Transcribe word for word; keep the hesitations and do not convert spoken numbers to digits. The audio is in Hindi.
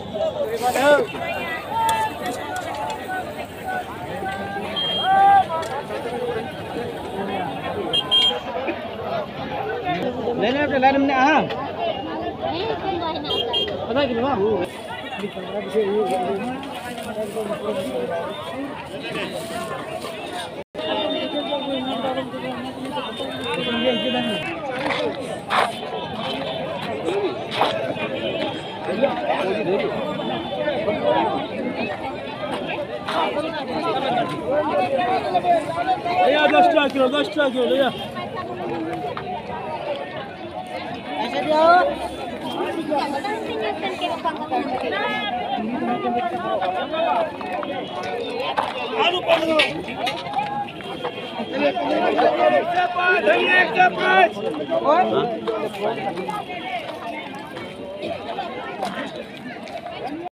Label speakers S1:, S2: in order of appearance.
S1: लेने अपने लाइन में हाँ पता कि वहाँ या दस टका किलो दस टका किलो या ऐसे दियो आलू पकड़ो एक के पाँच और